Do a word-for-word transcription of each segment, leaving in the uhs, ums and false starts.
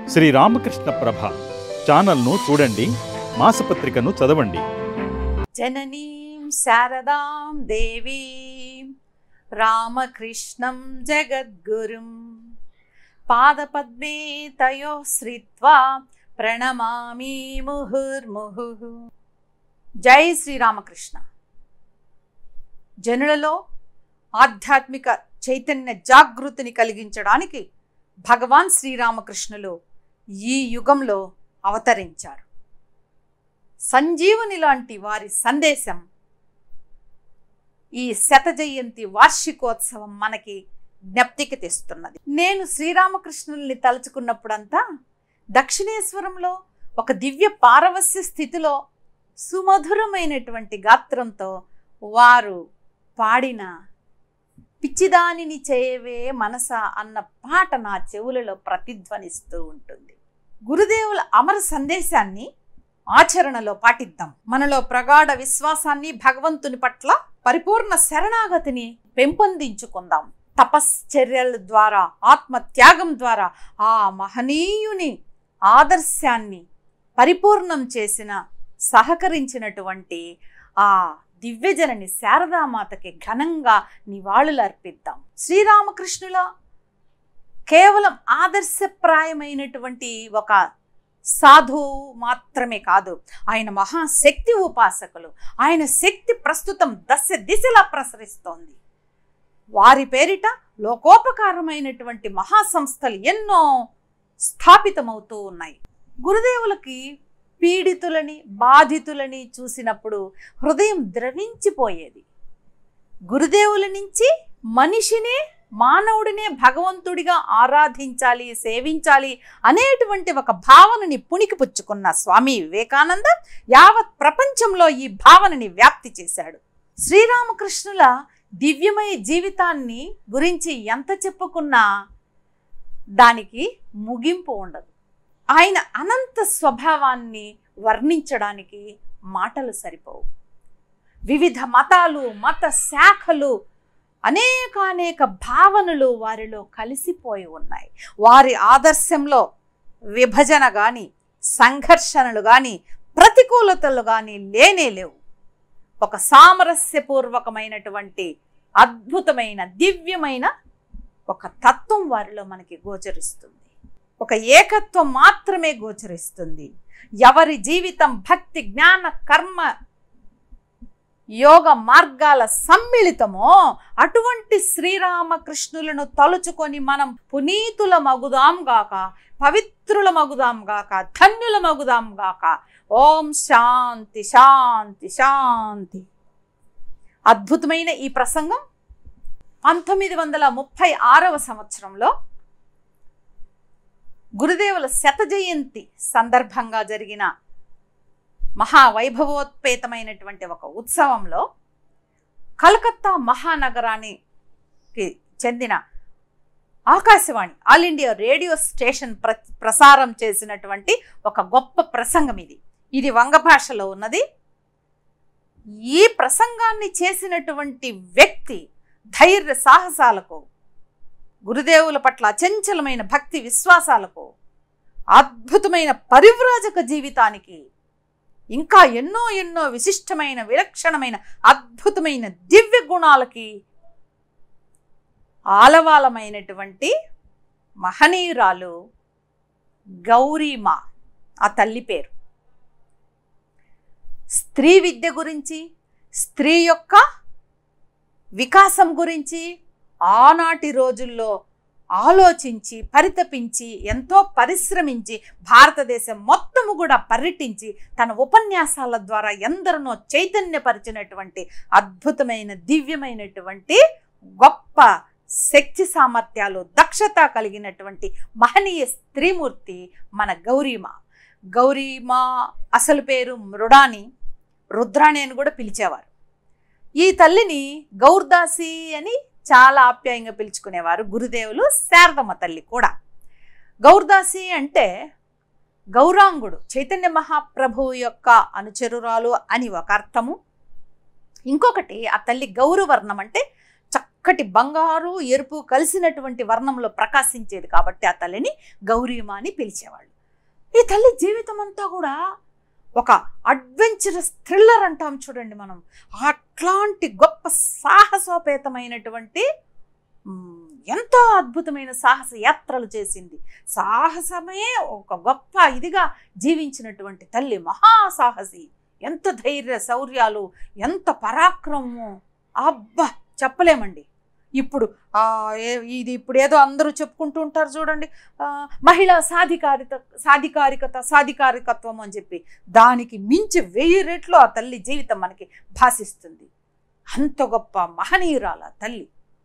శ్రీ రామకృష్ణ ప్రభ ఛానల్ను చూడండి, మాసపత్రికను చదవండి. జననీం శారదాం దేవీం రామకృష్ణం జగద్గురుం పాదపద్మే తయో శ్రిత్వా ప్రణమామి ముహుర్ముహుః. జై శ్రీరామకృష్ణ. జనులలో ఆధ్యాత్మిక చైతన్య జాగృతిని కలిగించడానికి భగవాన్ శ్రీరామకృష్ణులు ఈ యుగంలో అవతరించారు. సంజీవుని లాంటి వారి సందేశం ఈ శత జయంతి వార్షికోత్సవం మనకి జ్ఞప్తికి తెస్తున్నది. నేను శ్రీరామకృష్ణుల్ని తలుచుకున్నప్పుడంతా దక్షిణేశ్వరంలో ఒక దివ్య పారవస్య స్థితిలో సుమధురమైనటువంటి గాత్రంతో వారు పాడిన పిచ్చిదానిని చేయవే మనస అన్న పాట నా చెవులలో ప్రతిధ్వనిస్తూ ఉంటుంది. గురుదేవుల అమర సందేశాన్ని ఆచరణలో పాటిద్దాం. మనలో ప్రగాఢ విశ్వాసాన్ని, భగవంతుని పట్ల పరిపూర్ణ శరణాగతిని పెంపొందించుకుందాం. తపశ్చర్యల ద్వారా, ఆత్మత్యాగం ద్వారా ఆ మహనీయుని ఆదర్శాన్ని పరిపూర్ణం చేసిన సహకరించినటువంటి ఆ దివ్యజనని శారదామాతకి ఘనంగా నివాళులు అర్పిద్దాం. శ్రీరామకృష్ణుల కేవలం ఆదర్శప్రాయమైనటువంటి ఒక సాధువు మాత్రమే కాదు, ఆయన మహాశక్తి ఉపాసకులు. ఆయన శక్తి ప్రస్తుతం దశ దిశలా ప్రసరిస్తోంది. వారి పేరిట లోకోపకారమైనటువంటి మహాసంస్థలు ఎన్నో స్థాపితమవుతూ ఉన్నాయి. గురుదేవులకి పీడితులని, బాధితులని చూసినప్పుడు హృదయం ద్రవించిపోయేది. గురుదేవుల నుంచి మనిషినే, మానవుడినే భగవంతుడిగా ఆరాధించాలి, సేవించాలి అనేటువంటి ఒక భావనని పుణికిపుచ్చుకున్న స్వామి వివేకానంద యావత్ ప్రపంచంలో ఈ భావనని వ్యాప్తి చేశాడు. శ్రీరామకృష్ణుల దివ్యమయ జీవితాన్ని గురించి ఎంత చెప్పుకున్నా దానికి ముగింపు ఉండదు. ఆయన అనంత స్వభావాన్ని వర్ణించడానికి మాటలు సరిపోవు. వివిధ మతాలు, మత శాఖలు, అనేకానేక భావనలు వారిలో కలిసిపోయి ఉన్నాయి. వారి ఆదర్శంలో విభజన కానీ, సంఘర్షణలు కానీ, ప్రతికూలతలు కానీ లేనే లేవు. ఒక సామరస్యపూర్వకమైనటువంటి అద్భుతమైన దివ్యమైన ఒక తత్వం వారిలో మనకి గోచరిస్తుంది. ఒక ఏకత్వం మాత్రమే గోచరిస్తుంది. ఎవరి జీవితం భక్తి, జ్ఞాన, కర్మ, యోగ మార్గాల సమ్మిళితమో అటువంటి శ్రీరామకృష్ణులను తలుచుకొని మనం పునీతుల మగుదాం గాక, పవిత్రుల మగుదాం గాక, ధన్యుల మగుదాం గాక. ఓం శాంతి శాంతి శాంతి. అద్భుతమైన ఈ ప్రసంగం పంతొమ్మిది వందల ముప్పై ఆరవ సంవత్సరంలో గురుదేవుల శత జయంతి సందర్భంగా జరిగిన మహావైభవోత్పేతమైనటువంటి ఒక ఉత్సవంలో కలకత్తా మహానగరానికి చెందిన Akashvani all India radio station ప్ర ప్రసారం చేసినటువంటి ఒక గొప్ప ప్రసంగం ఇది. ఇది వంగ భాషలో ఉన్నది. ఈ ప్రసంగాన్ని చేసినటువంటి వ్యక్తి ధైర్య సాహసాలకు, గురుదేవుల పట్ల అచంచలమైన భక్తి విశ్వాసాలకు, అద్భుతమైన పరివ్రాజక జీవితానికి, ఇంకా ఎన్నో ఎన్నో విశిష్టమైన, విలక్షణమైన, అద్భుతమైన దివ్య గుణాలకి ఆలవాలమైనటువంటి మహనీయురాలు గౌరీమా. ఆ తల్లి పేరు. స్త్రీ విద్య గురించి, స్త్రీ యొక్క వికాసం గురించి ఆనాటి రోజుల్లో ఆలోచించి, పరితపించి, ఎంతో పరిశ్రమించి, భారతదేశం మొత్తము కూడా పర్యటించి తన ఉపన్యాసాల ద్వారా ఎందరినో చైతన్యపరిచినటువంటి అద్భుతమైన దివ్యమైనటువంటి గొప్ప శక్తి సామర్థ్యాలు, దక్షత కలిగినటువంటి మహనీయ స్త్రీమూర్తి మన గౌరీమా. గౌరీమా అసలు పేరు మృడాని, రుద్రాణి అని కూడా పిలిచేవారు. ఈ తల్లిని గౌర్దాసి అని చాలా ఆప్యాయంగా పిలుచుకునేవారు గురుదేవులు, శారదమ్మ తల్లి కూడా. గౌర్దాసి అంటే గౌరాంగుడు, చైతన్య మహాప్రభువు యొక్క అనుచరురాలు అని ఒక అర్థము. ఇంకొకటి, ఆ తల్లి గౌరవర్ణం అంటే చక్క చక్కటి బంగారు ఎరుపు కలిసినటువంటి వర్ణంలో ప్రకాశించేది కాబట్టి ఆ తల్లిని గౌరీమ అని పిలిచేవాళ్ళు. ఈ తల్లి జీవితం అంతా కూడా ఒక అడ్వెంచరస్ థ్రిల్లర్ అంటాం చూడండి మనం, అట్లాంటి గొప్ప సాహసోపేతమైనటువంటి ఎంతో అద్భుతమైన సాహస యాత్రలు చేసింది. సాహసమే ఒక గొప్ప ఇదిగా జీవించినటువంటి తల్లి, మహాసాహసి. ఎంత ధైర్య శౌర్యాలు, ఎంత పరాక్రమము, అబ్బా చెప్పలేమండి. ఇప్పుడు ఇది ఇప్పుడు ఏదో అందరూ చెప్పుకుంటూ ఉంటారు చూడండి, మహిళా సాధికారిత సాధికారికత సాధికారికత్వం అని చెప్పి, దానికి మించి వెయ్యి రెట్లు ఆ తల్లి జీవితం మనకి భాషిస్తుంది. అంత గొప్ప మహనీయురాల తల్లి.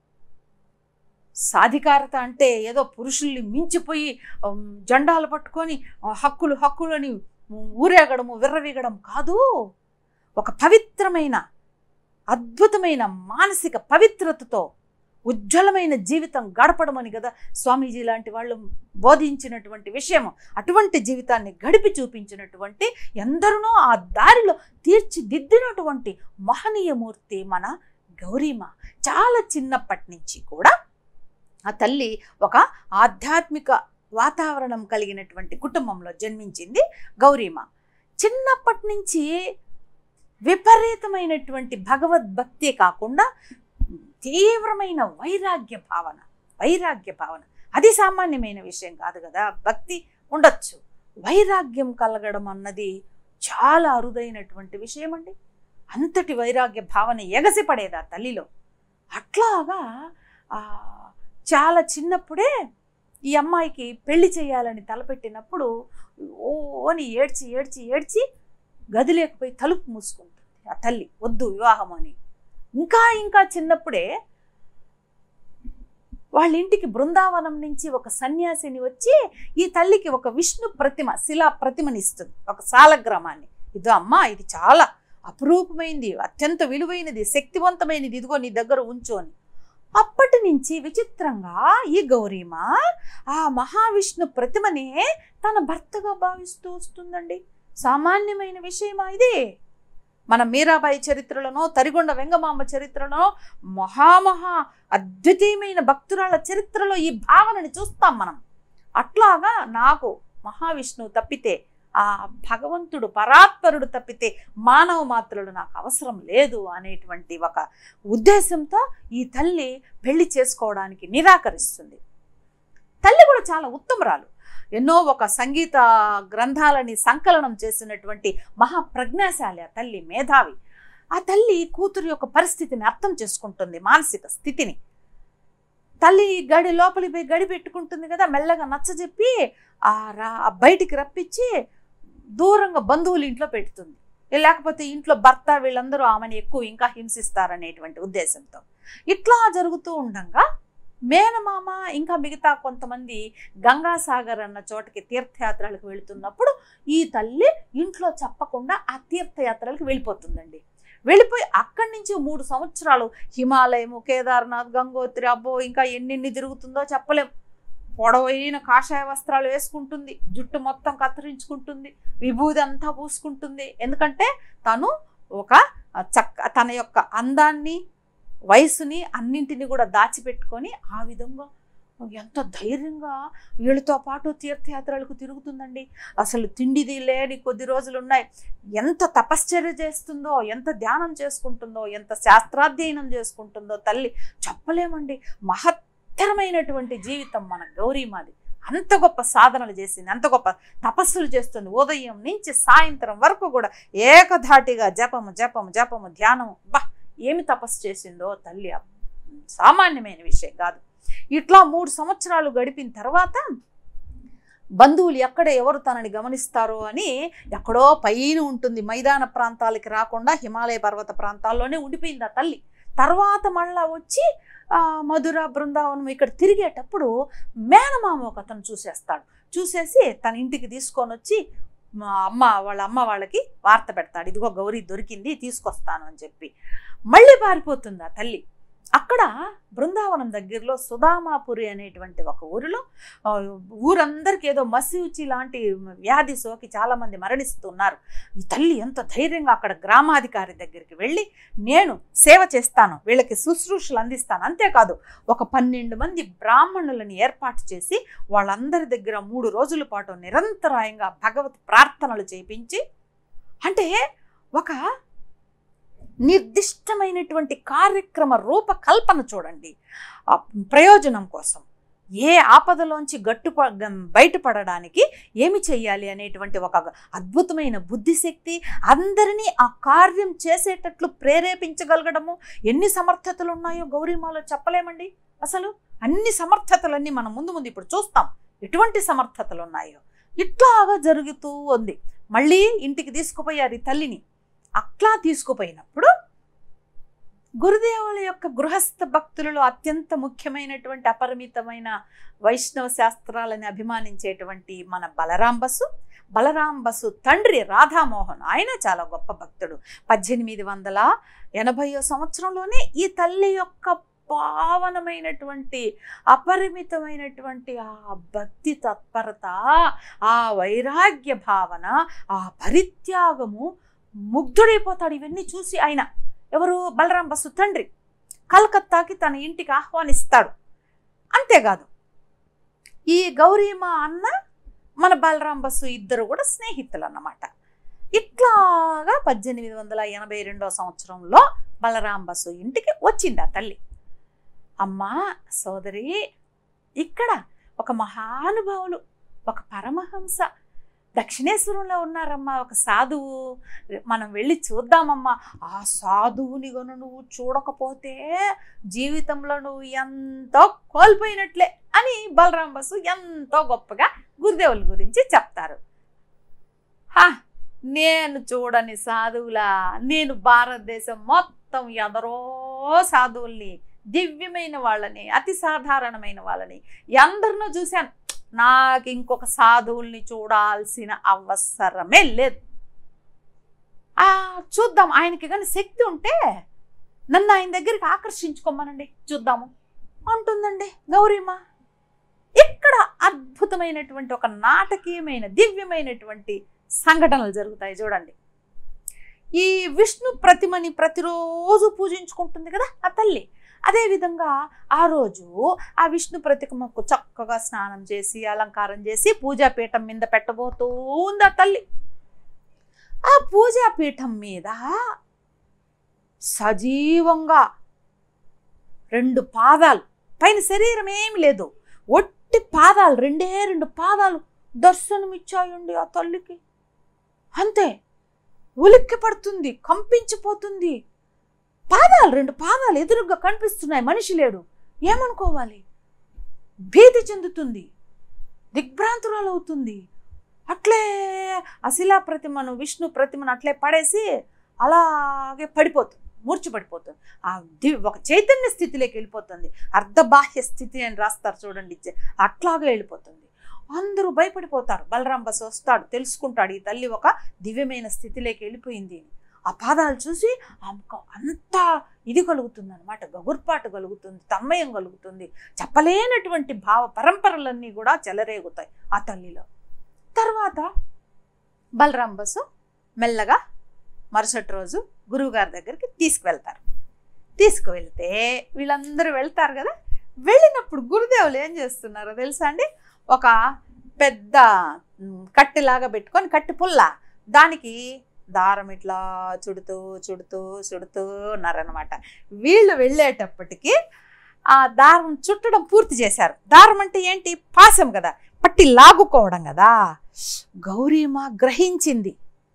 సాధికారత అంటే ఏదో పురుషుల్ని మించిపోయి జెండాలు పట్టుకొని హక్కులు హక్కులని ఊరేగడము విర్రవీగడం కాదు. ఒక పవిత్రమైన అద్భుతమైన మానసిక పవిత్రతతో ఉజ్వలమైన జీవితం గడపడం అని కదా స్వామీజీ లాంటి వాళ్ళు బోధించినటువంటి విషయం. అటువంటి జీవితాన్ని గడిపి చూపించినటువంటి, ఎందరినో ఆ దారిలో తీర్చిదిద్దినటువంటి మహనీయమూర్తి మన గౌరీమ. చాలా చిన్నప్పటి నుంచి కూడా ఆ తల్లి ఒక ఆధ్యాత్మిక వాతావరణం కలిగినటువంటి కుటుంబంలో జన్మించింది గౌరీమ. చిన్నప్పటి నుంచి విపరీతమైనటువంటి భగవద్భక్తి కాకుండా తీవ్రమైన వైరాగ్య భావన వైరాగ్య భావన అది సామాన్యమైన విషయం కాదు కదా. భక్తి ఉండొచ్చు, వైరాగ్యం కలగడం అన్నది చాలా అరుదైనటువంటి విషయం అండి. అంతటి వైరాగ్య భావన ఎగసిపడేది ఆ తల్లిలో. అట్లాగా చాలా చిన్నప్పుడే ఈ అమ్మాయికి పెళ్లి చేయాలని తలపెట్టినప్పుడు ఓ అని ఏడ్చి ఏడ్చి ఏడ్చి గది లేకపోయి తలుపు మూసుకుంటుంది ఆ తల్లి, వద్దు వివాహం అని. ఇంకా ఇంకా చిన్నప్పుడే వాళ్ళ ఇంటికి బృందావనం నుంచి ఒక సన్యాసిని వచ్చి ఈ తల్లికి ఒక విష్ణు ప్రతిమ, శిలా ప్రతిమనిస్తుంది, ఒక సాలగ్రామాన్ని. ఇదో అమ్మా, ఇది చాలా అపురూపమైనది, అత్యంత విలువైనది, శక్తివంతమైనది, ఇదిగో నీ దగ్గర ఉంచు అని. అప్పటి నుంచి విచిత్రంగా ఈ గౌరీమ ఆ మహావిష్ణు ప్రతిమనే తన భర్తగా భావిస్తూ వస్తుందండి. సామాన్యమైన విషయమా ఇది? మన మీరాబాయి చరిత్రలోనో తరిగొండ వెంగమాంబ చరిత్రలోనో మహామహా అద్వితీయమైన భక్తురాల చరిత్రలో ఈ భావనని చూస్తాం మనం. అట్లాగా నాకు మహావిష్ణువు తప్పితే, ఆ భగవంతుడు పరాత్పరుడు తప్పితే మానవ మాత్రులు నాకు అవసరం లేదు అనేటువంటి ఒక ఉద్దేశంతో ఈ తల్లి పెళ్లి చేసుకోవడానికి నిరాకరిస్తుంది. తల్లి కూడా చాలా ఉత్తమరాలు. ఎన్నో ఒక సంగీత గ్రంథాలని సంకలనం చేసినటువంటి మహాప్రజ్ఞాశాలి ఆ తల్లి, మేధావి. ఆ తల్లి కూతురు యొక్క పరిస్థితిని అర్థం చేసుకుంటుంది, మానసిక స్థితిని. తల్లి గడి లోపలి పోయి గడి పెట్టుకుంటుంది కదా, మెల్లగా నచ్చజెప్పి ఆ రా బయటికి రప్పించి దూరంగా బంధువులు ఇంట్లో పెడుతుంది. లేకపోతే ఇంట్లో భర్త వీళ్ళందరూ ఆమెను ఎక్కువ ఇంకా హింసిస్తారనేటువంటి ఉద్దేశంతో. ఇట్లా జరుగుతూ ఉండగా మేనమామ ఇంకా మిగతా కొంతమంది గంగాసాగర్ అన్న చోటకి తీర్థయాత్రలకు వెళుతున్నప్పుడు ఈ తల్లి ఇంట్లో చెప్పకుండా ఆ తీర్థయాత్రలకు వెళ్ళిపోతుందండి. వెళ్ళిపోయి అక్కడి నుంచి మూడు సంవత్సరాలు హిమాలయము, కేదార్నాథ్, గంగోత్రి, అబ్బో ఇంకా ఎన్నెన్ని తిరుగుతుందో చెప్పలేం. పొడవైన కాషాయ వస్త్రాలు వేసుకుంటుంది, జుట్టు మొత్తం కత్తిరించుకుంటుంది, విభూది అంతా పూసుకుంటుంది. ఎందుకంటే తను ఒక చక్క తన యొక్క అందాన్ని, వయసుని అన్నింటినీ కూడా దాచిపెట్టుకొని ఆ విధంగా ఎంత ధైర్యంగా వీళ్ళతో పాటు తీర్థయాత్రలకు తిరుగుతుందండి. అసలు తిండిది లేని కొద్ది రోజులు ఉన్నాయి. ఎంత తపశ్చర్య చేస్తుందో, ఎంత ధ్యానం చేసుకుంటుందో, ఎంత శాస్త్రాధ్యయనం చేసుకుంటుందో తల్లి చెప్పలేమండి. మహత్తరమైనటువంటి జీవితం మన గౌరీమాది. అంత గొప్ప సాధనలు చేసింది, అంత గొప్ప తపస్సులు చేస్తుంది. ఉదయం నుంచి సాయంత్రం వరకు కూడా ఏకధాటిగా జపము జపము జపము ధ్యానము. బా ఏమి తపస్సు చేసిందో తల్లి, సామాన్యమైన విషయం కాదు. ఇట్లా మూడు సంవత్సరాలు గడిపిన తర్వాత బంధువులు ఎక్కడ ఎవరు తనని గమనిస్తారో అని ఎక్కడో పైన ఉంటుంది, మైదాన ప్రాంతాలకి రాకుండా హిమాలయ పర్వత ప్రాంతాల్లోనే ఉండిపోయింది ఆ తల్లి. తర్వాత మళ్ళా వచ్చి మధుర బృందావనం ఇక్కడ తిరిగేటప్పుడు మేనమామ ఒక అతను చూసేస్తాడు. చూసేసి తన ఇంటికి తీసుకొని వచ్చి మా అమ్మ వాళ్ళ అమ్మ వాళ్ళకి వార్త పెడతాడు, ఇదిగో గౌరీ దొరికింది తీసుకొస్తాను అని చెప్పి. మళ్ళీ పారిపోతుంది ఆ తల్లి. అక్కడ బృందావనం దగ్గరలో సుధామాపురి అనేటువంటి ఒక ఊరిలో ఊరందరికీ ఏదో మసూచి లాంటి వ్యాధి సోకి చాలామంది మరణిస్తున్నారు. ఈ తల్లి ఎంత ధైర్యంగా అక్కడ గ్రామాధికారి దగ్గరికి వెళ్ళి నేను సేవ చేస్తాను, వీళ్ళకి శుశ్రూషలు అందిస్తాను, అంతేకాదు ఒక పన్నెండు మంది బ్రాహ్మణులను ఏర్పాటు చేసి వాళ్ళందరి దగ్గర మూడు రోజుల పాటు నిరంతరాయంగా భగవత్ ప్రార్థనలు చేయించి, అంటే ఒక నిర్దిష్టమైనటువంటి కార్యక్రమ రూపకల్పన చూడండి. ప్రయోజనం కోసం ఏ ఆపదలోంచి గట్టు బయటపడడానికి ఏమి చెయ్యాలి అనేటువంటి ఒక అద్భుతమైన బుద్ధిశక్తి, అందరినీ ఆ కార్యం చేసేటట్లు ప్రేరేపించగలగడము. ఎన్ని సమర్థతలు ఉన్నాయో గౌరీమాలో చెప్పలేమండి. అసలు అన్ని సమర్థతలన్నీ మనం ముందు ముందు ఇప్పుడు చూస్తాం ఎటువంటి సమర్థతలు ఉన్నాయో. ఇట్లాగా జరుగుతూ ఉంది. మళ్ళీ ఇంటికి తీసుకుపోయారు ఈ తల్లిని. అట్లా తీసుకుపోయినప్పుడు గురుదేవుల యొక్క గృహస్థ భక్తులలో అత్యంత ముఖ్యమైనటువంటి అపరిమితమైన వైష్ణవ శాస్త్రాలని అభిమానించేటువంటి మన బలరాం బసు బలరాం బసు తండ్రి రాధామోహన్, ఆయన చాలా గొప్ప భక్తుడు. పద్దెనిమిది వందల ఎనభైవ సంవత్సరంలోనే ఈ తల్లి యొక్క పావనమైనటువంటి అపరిమితమైనటువంటి ఆ భక్తి తత్పరత, ఆ వైరాగ్య భావన, ఆ పరిత్యాగము ముగ్ధుడైపోతాడు. ఇవన్నీ చూసి ఆయన, ఎవరు, బలరాం బసు తండ్రి, కలకత్తాకి తన ఇంటికి ఆహ్వానిస్తాడు. అంతేకాదు ఈ గౌరీమా అన్న మన బలరాం బసు ఇద్దరు కూడా స్నేహితులు అన్నమాట. ఇట్లాగా పద్దెనిమిది వందల ఎనభై రెండవ సంవత్సరంలో బలరాం బసు ఇంటికి వచ్చింది ఆ తల్లి. అమ్మా సోదరి, ఇక్కడ ఒక మహానుభావులు, ఒక పరమహంస దక్షిణేశ్వరంలో ఉన్నారమ్మా, ఒక సాధువు, మనం వెళ్ళి చూద్దామమ్మా. ఆ సాధువుని గను నువ్వు చూడకపోతే జీవితంలో నువ్వు ఎంతో కోల్పోయినట్లే అని బలరాం బసు ఎంతో గొప్పగా గురుదేవుల గురించి చెప్తారు. హా, నేను చూడని సాధువులా, నేను భారతదేశం మొత్తం ఎందరో సాధువుల్ని, దివ్యమైన వాళ్ళని, అతి సాధారణమైన వాళ్ళని ఎందరినో చూశాను. నాకు ఇంకొక సాధువుల్ని చూడాల్సిన అవసరమే లేదు. ఆ చూద్దాం, ఆయనకి కానీ శక్తి ఉంటే నన్ను ఆయన దగ్గరికి ఆకర్షించుకోమనండి, చూద్దాము అంటుందండి గౌరీమా. ఇక్కడ అద్భుతమైనటువంటి ఒక నాటకీయమైన దివ్యమైనటువంటి సంఘటనలు జరుగుతాయి చూడండి. ఈ విష్ణు ప్రతిమని ప్రతిరోజు పూజించుకుంటుంది కదా ఆ తల్లి. అదేవిధంగా ఆ రోజు ఆ విష్ణు ప్రతిమకు చక్కగా స్నానం చేసి అలంకారం చేసి పూజాపీఠం మీద పెట్టబోతూ ఉంది ఆ తల్లి. ఆ పూజాపీఠం మీద సజీవంగా రెండు పాదాలు, పైన శరీరం ఏమి లేదు, ఒట్టి పాదాలు, రెండే రెండు పాదాలు దర్శనమిచ్చాయండి ఆ తల్లికి. అంతే, ఉలిక్కి పడుతుంది, కంపించిపోతుంది. పాదాలు, రెండు పాదాలు ఎదురుగా కనిపిస్తున్నాయి, మనిషి లేడు. ఏమనుకోవాలి? భీతి చెందుతుంది, దిగ్భ్రాంతురాలు అవుతుంది. అట్లే అశిలా ప్రతిమను, విష్ణు ప్రతిమను అట్లే పడేసి అలాగే పడిపోతుంది, మూర్చి పడిపోతుంది. ఆ ది ఒక చైతన్య స్థితిలోకి వెళ్ళిపోతుంది. అర్ధబాహ్య స్థితి అని రాస్తారు చూడండి, అట్లాగే వెళ్ళిపోతుంది. అందరూ భయపడిపోతారు. బలరాం బసు వస్తాడు, తెలుసుకుంటాడు ఈ తల్లి ఒక దివ్యమైన స్థితిలోకి వెళ్ళిపోయింది. ఆ పాదాలు చూసి అంత ఇది కలుగుతుంది అనమాట, గగుర్పాటు కలుగుతుంది, తన్మయం కలుగుతుంది. చెప్పలేనటువంటి భావ పరంపరలన్నీ కూడా చెలరేగుతాయి ఆ తల్లిలో. తర్వాత బలరాం బసు మెల్లగా మరుసటి రోజు గురువుగారి దగ్గరికి తీసుకువెళ్తారు. తీసుకువెళ్తే వీళ్ళందరూ వెళ్తారు కదా. వెళ్ళినప్పుడు గురుదేవులు ఏం చేస్తున్నారో తెలుసా అండి? ఒక పెద్ద కట్టెలాగా పెట్టుకొని, కట్టె పుల్ల, దానికి దారం ఇట్లా చుడుతూ చుడుతూ చుడుతూ ఉన్నారనమాట. వీళ్ళు వెళ్ళేటప్పటికి ఆ దారం చుట్టడం పూర్తి చేశారు. దారం అంటే ఏంటి? పాశం కదా, పట్టి లాగుకోవడం కదా. గౌరీమ గ్రహించింది,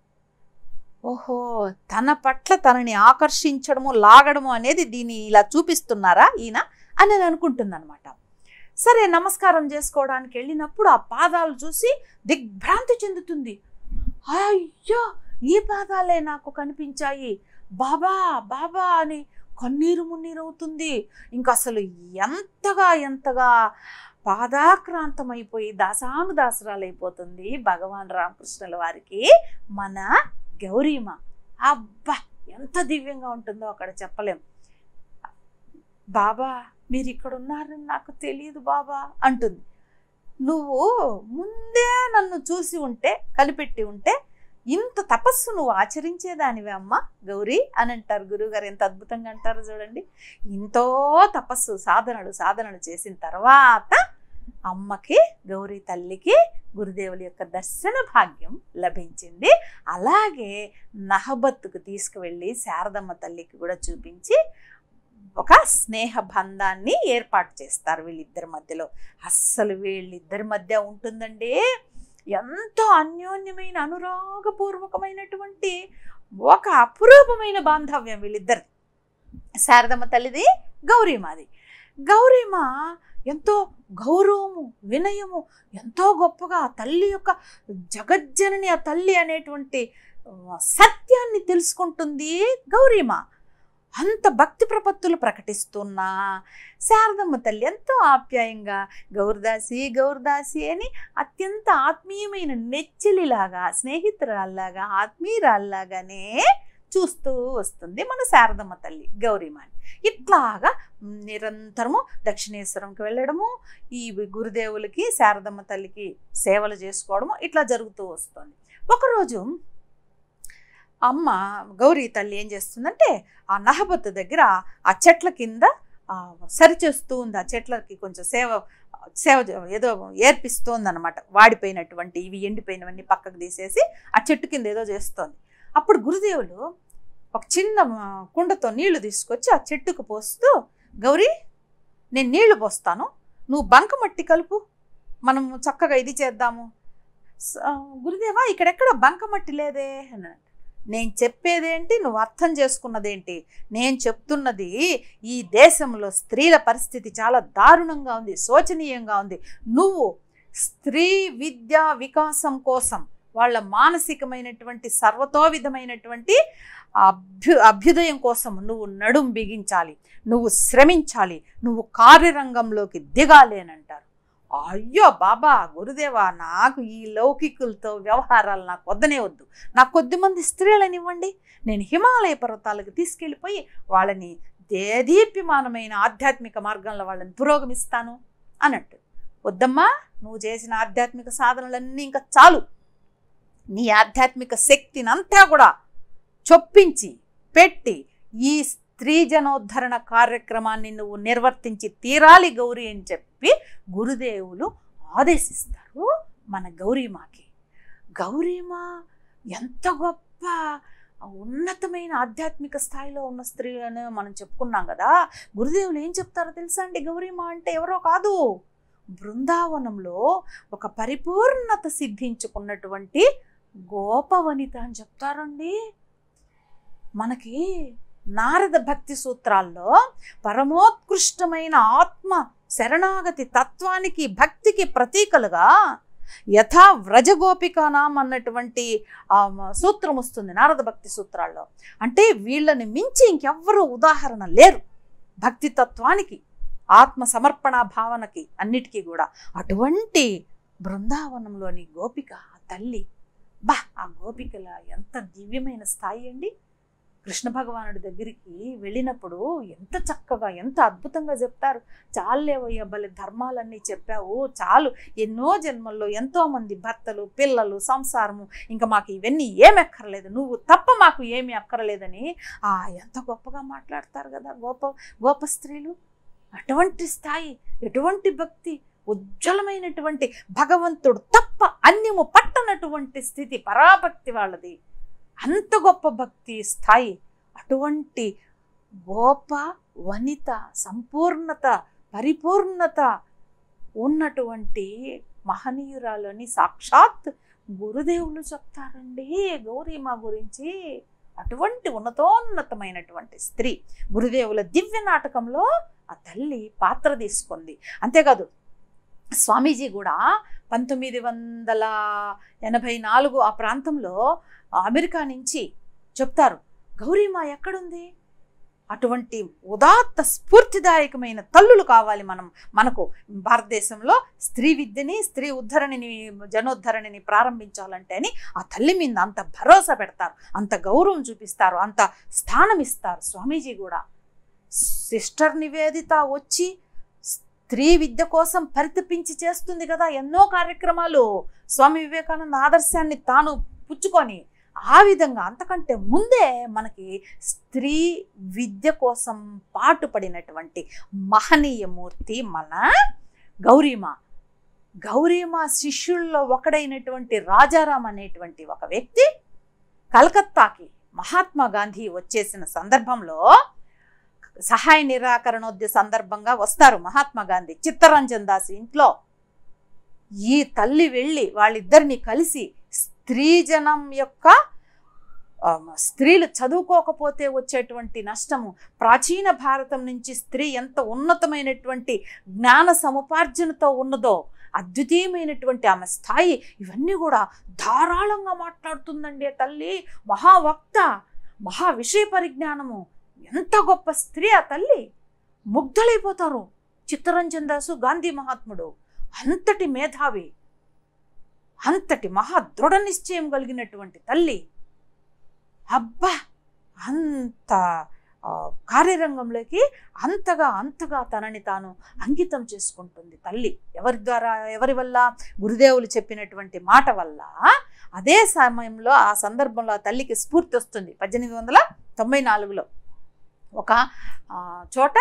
ఓహో తన పట్ల తనని ఆకర్షించడము లాగడము అనేది దీన్ని ఇలా చూపిస్తున్నారా ఈయన అని నేను అనుకుంటుంది అనమాట. సరే నమస్కారం చేసుకోవడానికి వెళ్ళినప్పుడు ఆ పాదాలు చూసి దిగ్భ్రాంతి చెందుతుంది. అయ్యో ఈ పాదాలే నాకు కనిపించాయి, బాబా బాబా అని కన్నీరు మున్నీరు అవుతుంది. ఇంకా అసలు ఎంతగా ఎంతగా పాదాక్రాంతమైపోయి దాసాను దాసరాలైపోతుంది భగవాన్ రామకృష్ణుల వారికి మన గౌరీమ. అబ్బా ఎంత దివ్యంగా ఉంటుందో అక్కడ చెప్పలేం. బాబా మీరు ఇక్కడ ఉన్నారని నాకు తెలియదు బాబా అంటుంది. నువ్వు ముందే నన్ను చూసి ఉంటే, కనిపెట్టి ఉంటే ఇంత తపస్సు నువ్వు ఆచరించేదానివే అమ్మ గౌరీ అని అంటారు గురువుగారు. ఎంత అద్భుతంగా అంటారు చూడండి. ఎంతో తపస్సు సాధనలు సాధనలు చేసిన తర్వాత అమ్మకి, గౌరీ తల్లికి గురుదేవుల యొక్క దర్శన భాగ్యం లభించింది. అలాగే నహబత్తుకు తీసుకువెళ్ళి శారదమ్మ తల్లికి కూడా చూపించి ఒక స్నేహ బంధాన్ని ఏర్పాటు చేస్తారు వీళ్ళిద్దరి మధ్యలో. అస్సలు వీళ్ళిద్దరి మధ్య ఉంటుందండి ఎంతో అన్యోన్యమైన అనురాగపూర్వకమైనటువంటి ఒక అపురూపమైన బాంధవ్యం వీళ్ళిద్దరిది. శారదమ్మ తల్లిది, గౌరీమాది. గౌరీమ ఎంతో గౌరవము, వినయము, ఎంతో గొప్పగా ఆ తల్లి యొక్క జగజ్జనని, ఆ తల్లి అనేటువంటి సత్యాన్ని తెలుసుకుంటుంది గౌరీమ. అంత భక్తి ప్రపత్తులు ప్రకటిస్తున్నా శారదమ్మ తల్లి ఎంతో ఆప్యాయంగా గౌరదాసి గౌరదాసి అని అత్యంత ఆత్మీయమైన నెచ్చిలిలాగా, స్నేహితురాల్లాగా, ఆత్మీయురాల్లాగానే చూస్తూ వస్తుంది మన శారదమ్మ తల్లి గౌరీమాని. ఇట్లాగా నిరంతరము దక్షిణేశ్వరంకి వెళ్ళడము, ఈ గురుదేవులకి శారదమ్మ తల్లికి సేవలు చేసుకోవడము ఇట్లా జరుగుతూ వస్తుంది. ఒకరోజు అమ్మ గౌరీ తల్లి ఏం చేస్తుందంటే ఆ నహబత్ దగ్గర ఆ చెట్ల కింద సరిచేస్తూ ఉంది. ఆ చెట్లకి కొంచెం సేవ సేవ ఏదో ఏర్పిస్తోంది అనమాట. వాడిపోయినటువంటి ఇవి ఎండిపోయినవన్నీ పక్కకు తీసేసి ఆ చెట్టు కింద ఏదో చేస్తోంది. అప్పుడు గురుదేవులు ఒక చిన్న కుండతో నీళ్లు తీసుకొచ్చి ఆ చెట్టుకు పోస్తూ, గౌరీ నేను నీళ్లు పోస్తాను, నువ్వు బంకమట్టి కలుపు, మనం చక్కగా ఇది చేద్దాము. గురుదేవా ఇక్కడెక్కడ బంకమట్టి లేదే అని. నేను చెప్పేదేంటి, నువ్వు అర్థం చేసుకున్నదేంటి? నేను చెప్తున్నది ఈ దేశంలో స్త్రీల పరిస్థితి చాలా దారుణంగా ఉంది, శోచనీయంగా ఉంది. నువ్వు స్త్రీ విద్యా వికాసం కోసం, వాళ్ళ మానసికమైనటువంటి సర్వతోవిధమైనటువంటి అభ్యు అభ్యుదయం కోసం నువ్వు నడుం బిగించాలి, నువ్వు శ్రమించాలి, నువ్వు కార్యరంగంలోకి దిగాలి అని అంటారు. అయ్యో బాబా గురుదేవా, నాకు ఈ లౌకికులతో వ్యవహారాలు నాకు వద్దనే వద్దు. నాకు కొద్దిమంది స్త్రీలను ఇవ్వండి, నేను హిమాలయ పర్వతాలకు తీసుకెళ్ళిపోయి వాళ్ళని దేదీప్యమానమైన ఆధ్యాత్మిక మార్గంలో వాళ్ళని పురోగమిస్తాను అన్నట్టు. వద్దమ్మా, నువ్వు చేసిన ఆధ్యాత్మిక సాధనలన్నీ ఇంకా చాలు. నీ ఆధ్యాత్మిక శక్తిని అంతా కూడా చొప్పించి పెట్టి ఈ స్త్రీ జనోద్ధరణ కార్యక్రమాన్ని నువ్వు నిర్వర్తించి తీరాలి గౌరీ అని చెప్పి గురుదేవులు ఆదేశిస్తారు మన గౌరీమాకి. గౌరీమా ఎంత గొప్ప ఉన్నతమైన ఆధ్యాత్మిక స్థాయిలో ఉన్న స్త్రీ అని మనం చెప్పుకున్నాం కదా. గురుదేవులు ఏం చెప్తారో తెలుసా అండి? గౌరీమా అంటే ఎవరో కాదు, బృందావనంలో ఒక పరిపూర్ణత సిద్ధించుకున్నటువంటి గోపవనిత అని చెప్తారండి. మనకి నారద భక్తి సూత్రాల్లో పరమోత్కృష్టమైన ఆత్మ శరణాగతి తత్వానికి, భక్తికి ప్రతీకలుగా యథా వ్రజగోపికానాం అన్నటువంటి సూత్రం వస్తుంది నారద భక్తి సూత్రాల్లో. అంటే వీళ్ళని మించి ఇంకెవ్వరూ ఉదాహరణ లేరు భక్తి తత్వానికి, ఆత్మ సమర్పణ భావనకి, అన్నిటికీ కూడా. అటువంటి బృందావనంలోని గోపిక తల్లి, బా ఆ గోపికల ఎంత దివ్యమైన స్థాయి అండి. కృష్ణ భగవానుడి దగ్గరికి వెళ్ళినప్పుడు ఎంత చక్కగా, ఎంత అద్భుతంగా చెప్తారు. చాలేవయ్య బలి ధర్మాలన్నీ చెప్పావు, చాలు. ఎన్నో జన్మల్లో ఎంతోమంది భర్తలు, పిల్లలు, సంసారము, ఇంకా మాకు ఇవన్నీ ఏమి అక్కర్లేదు, నువ్వు తప్ప మాకు ఏమీ అక్కర్లేదని ఆ ఎంత గొప్పగా మాట్లాడతారు కదా గోప గోప స్త్రీలు. అటువంటి స్థాయి, ఎటువంటి భక్తి, ఉజ్వలమైనటువంటి భగవంతుడు తప్ప అన్యము పట్టనటువంటి స్థితి, పరాభక్తి వాళ్ళది. అంత గొప్ప భక్తి స్థాయి. అటువంటి గోప వనిత, సంపూర్ణత, పరిపూర్ణత ఉన్నటువంటి మహనీయురాలని సాక్షాత్ గురుదేవులు చెప్తారండి గౌరీమా గురించి. అటువంటి ఉన్నతోన్నతమైనటువంటి స్త్రీ గురుదేవుల దివ్య నాటకంలో ఆ తల్లి పాత్ర తీసుకుంది. అంతేకాదు స్వామీజీ కూడా పంతొమ్మిది వందల ఎనభై నాలుగు ఆ ప్రాంతంలో అమెరికా నుంచి చెప్తారు, గౌరీమా ఎక్కడుంది? అటువంటి ఉదాత్త స్ఫూర్తిదాయకమైన తల్లులు కావాలి మనం మనకు భారతదేశంలో. స్త్రీ విద్యని, స్త్రీ ఉద్ధరణని, జనోద్ధరణని ప్రారంభించాలంటే అని ఆ తల్లి మీద అంత భరోసా పెడతారు, అంత గౌరవం చూపిస్తారు, అంత స్థానం ఇస్తారు స్వామీజీ కూడా. సిస్టర్ నివేదిత వచ్చి స్త్రీ విద్య కోసం పరితపించి చేస్తుంది కదా ఎన్నో కార్యక్రమాలు. స్వామి వివేకానంద ఆదర్శాన్ని తాను పుచ్చుకొని ఆ విధంగా అంతకంటే ముందే మనకి స్త్రీ విద్య కోసం పాటుపడినటువంటి మహనీయమూర్తి మన గౌరీమా. గౌరీమా శిష్యుల్లో ఒకడైనటువంటి రాజారాం అనేటువంటి ఒక వ్యక్తి కలకత్తాకి మహాత్మా గాంధీ వచ్చేసిన సందర్భంలో సహాయ నిరాకరణోద్య సందర్భంగా వస్తారు మహాత్మా గాంధీ చిత్తరంజన్ దాస్ ఇంట్లో. ఈ తల్లి వెళ్ళి వాళ్ళిద్దరిని కలిసి స్త్రీ జనం యొక్క స్త్రీలు చదువుకోకపోతే వచ్చేటువంటి నష్టము, ప్రాచీన భారతం నుంచి స్త్రీ ఎంత ఉన్నతమైనటువంటి జ్ఞాన సముపార్జనతో ఉన్నదో, అద్వితీయమైనటువంటి ఆమె స్థాయి, ఇవన్నీ కూడా ధారాళంగా మాట్లాడుతుందండి ఆ తల్లి. మహావక్త, మహా విషయ పరిజ్ఞానము, ఎంత గొప్ప స్త్రీ ఆ తల్లి. ముగ్ధులైపోతారు చిత్తరంజన్ దాసు గాంధీ మహాత్ముడు. అంతటి మేధావి, అంతటి మహా దృఢ నిశ్చయం కలిగినటువంటి తల్లి. అబ్బా, అంత కార్యరంగంలోకి అంతగా అంతగా తనని తాను అంకితం చేసుకుంటుంది తల్లి. ఎవరి ద్వారా, ఎవరి వల్ల? గురుదేవులు చెప్పినటువంటి మాట వల్ల. అదే సమయంలో ఆ సందర్భంలో ఆ తల్లికి స్ఫూర్తి వస్తుంది. పద్దెనిమిది వందల తొంభై నాలుగులో ఒక చోట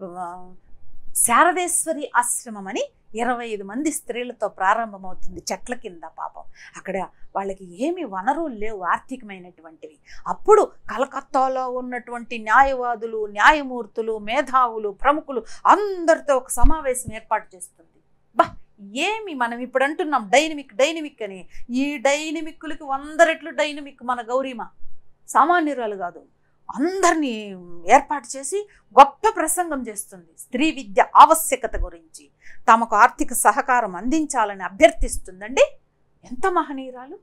శారదేశ్వరి ఆశ్రమం అని ఇరవై ఐదు మంది స్త్రీలతో ప్రారంభమవుతుంది చెట్ల కింద. పాపం అక్కడ వాళ్ళకి ఏమి వనరులు లేవు ఆర్థికమైనటువంటివి. అప్పుడు కలకత్తాలో ఉన్నటువంటి న్యాయవాదులు, న్యాయమూర్తులు, మేధావులు, ప్రముఖులు అందరితో ఒక సమావేశం ఏర్పాటు చేస్తుంది. బా, ఏమి మనం ఇప్పుడు అంటున్నాం డైనమిక్ డైనమిక్ అని. ఈ డైనమిక్లకి వంద రెట్లు డైనమిక్ మన గౌరీమా. సామాన్యురాలు కాదు, అందరినీ ఏర్పాటు చేసి గొప్ప ప్రసంగం చేస్తుంది. స్త్రీ విద్య ఆవశ్యకత గురించి తమకు ఆర్థిక సహకారం అందించాలని అభ్యర్థిస్తుందండి. ఎంత మహనీయురాలు!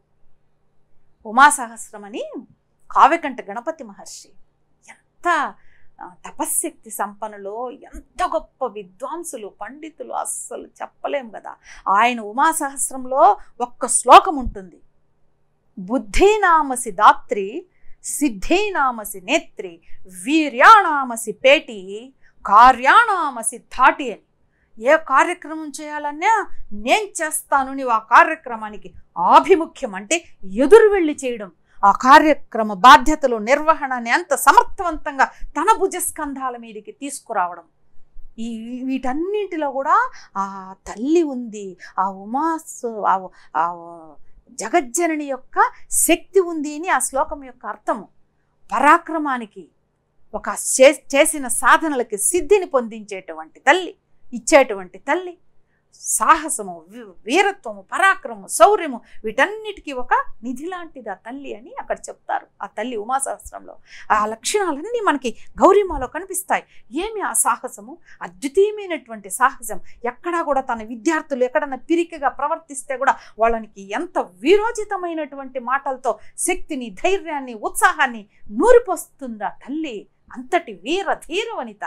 ఉమాసహస్రమని కావ్యకంఠ గణపతి మహర్షి ఎంత తపశ్శక్తి సంపన్నులో, ఎంత గొప్ప విద్వాంసులు, పండితులు, అస్సలు చెప్పలేం కదా. ఆయన ఉమాసహస్రంలో ఒక్క శ్లోకం ఉంటుంది. బుద్ధీనామసి దాత్రి, సిద్ధీనామసి నేత్రి, వీర్యాణామసి పేటి, కార్యాణామసి ధాటి అని. ఏ కార్యక్రమం చేయాలన్నా నేను చేస్తాను, నీవు ఆ కార్యక్రమానికి ఆభిముఖ్యం అంటే ఎదురు వెళ్ళి చేయడం, ఆ కార్యక్రమ బాధ్యతలు నిర్వహణని ఎంత సమర్థవంతంగా తన భుజస్కంధాల మీదకి తీసుకురావడం. ఈ వీటన్నింటిలో కూడా ఆ తల్లి ఉంది, ఆ ఉమాస్ ఆ జగజ్జనని యొక్క శక్తి ఉంది అని ఆ శ్లోకం యొక్క అర్థము. పరాక్రమానికి, ఒక చేసిన సాధనలకి సిద్ధిని పొందించేటువంటి తల్లి, ఇచ్చేటువంటి తల్లి. సాహసము, వీరత్వము, పరాక్రమము, శౌర్యము, వీటన్నిటికీ ఒక నిధి లాంటిది ఆ తల్లి అని అక్కడ చెప్తారు. ఆ తల్లి ఉమాసహస్రంలో ఆ లక్షణాలన్నీ మనకి గౌరీమాలో కనిపిస్తాయి. ఏమి ఆ సాహసము, అద్వితీయమైనటువంటి సాహసం. ఎక్కడా కూడా తన విద్యార్థులు ఎక్కడన్నా పిరికిగా ప్రవర్తిస్తే కూడా వాళ్ళనికి ఎంత వీరోచితమైనటువంటి మాటలతో శక్తిని, ధైర్యాన్ని, ఉత్సాహాన్ని నూరిపోస్తుందా తల్లి. అంతటి వీర ధీర వనిత,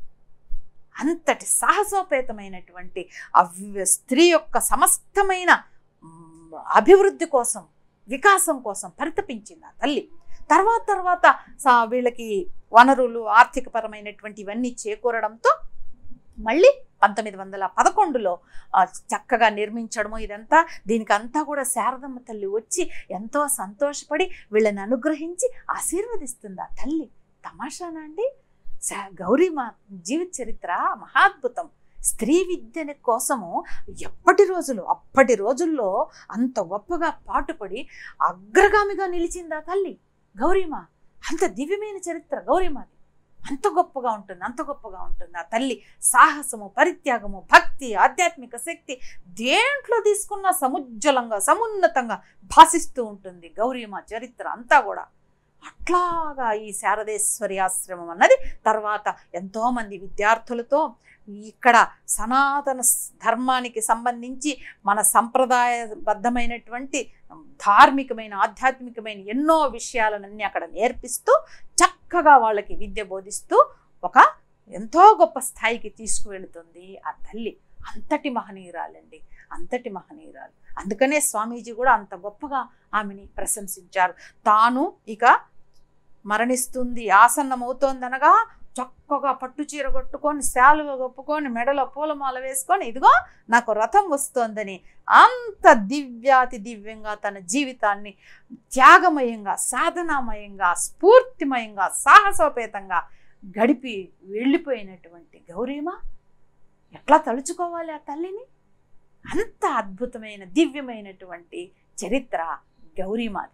అంతటి సాహసోపేతమైనటువంటి ఆ స్త్రీ యొక్క సమస్తమైన అభివృద్ధి కోసం, వికాసం కోసం పరితపించింది ఆ తల్లి. తర్వాత తర్వాత వీళ్ళకి వనరులు, ఆర్థికపరమైనటువంటి ఇవన్నీ చేకూరడంతో మళ్ళీ పంతొమ్మిది వందల పదకొండులో చక్కగా నిర్మించడము ఇదంతా. దీనికంతా కూడా శారదమ్మ తల్లి వచ్చి ఎంతో సంతోషపడి వీళ్ళని అనుగ్రహించి ఆశీర్వదిస్తుంది ఆ తల్లి. తమాషానా అండి? గౌరీమా జీవిత చరిత్ర మహాద్భుతం. స్త్రీ విద్యని కోసము ఎప్పటి రోజులు అప్పటి రోజుల్లో అంత గొప్పగా పాటుపడి అగ్రగామిగా నిలిచింది ఆ తల్లి గౌరీమా. అంత దివ్యమైన చరిత్ర గౌరీమాది. అంత గొప్పగా ఉంటుంది, అంత గొప్పగా ఉంటుంది ఆ తల్లి. సాహసము, పరిత్యాగము, భక్తి, ఆధ్యాత్మిక శక్తి దేంట్లో తీసుకున్నా సముజ్వలంగా, సమున్నతంగా భాసిస్తూ ఉంటుంది గౌరీమా చరిత్ర అంతా కూడా. అట్లాగా ఈ శారదేశ్వరి ఆశ్రమం అన్నది తర్వాత ఎంతోమంది విద్యార్థులతో ఇక్కడ సనాతన ధర్మానికి సంబంధించి మన సంప్రదాయబద్ధమైనటువంటి ధార్మికమైన, ఆధ్యాత్మికమైన ఎన్నో విషయాలన్నీ అక్కడ నేర్పిస్తూ చక్కగా వాళ్ళకి విద్య బోధిస్తూ ఒక ఎంతో గొప్ప స్థాయికి తీసుకువెళుతుంది ఆ తల్లి. అంతటి మహనీయురాలండి, అంతటి మహనీయురాలు. అందుకనే స్వామీజీ కూడా అంత గొప్పగా ఆమెని ప్రశంసించారు. తాను ఇక మరణిస్తుంది, ఆసన్నమవుతోందనగా చక్కగా పట్టు చీర కట్టుకొని శాలువ కప్పుకొని మెడలో పూలమాల వేసుకొని ఇదిగో నాకు రథం వస్తోందని అంత దివ్యాతి దివ్యంగా తన జీవితాన్ని త్యాగమయంగా, సాధనామయంగా, స్ఫూర్తిమయంగా, సాహసోపేతంగా గడిపి వెళ్ళిపోయినటువంటి గౌరీమ ఎట్లా తలుచుకోవాలి ఆ తల్లిని? అంత అద్భుతమైన దివ్యమైనటువంటి చరిత్ర గౌరీమాది.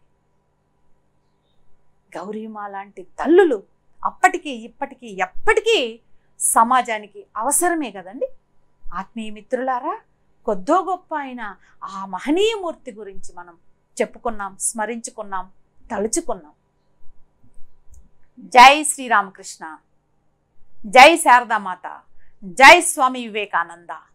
గౌరీమా లాంటి తల్లులు అప్పటికీ ఇప్పటికీ ఎప్పటికీ సమాజానికి అవసరమే కదండి. ఆత్మీయ మిత్రులారా, కొద్దో గొప్ప అయిన ఆ మహనీయమూర్తి గురించి మనం చెప్పుకున్నాం, స్మరించుకున్నాం, తలుచుకున్నాం. జై శ్రీరామకృష్ణ, జై శారదామాత, జై స్వామి వివేకానంద.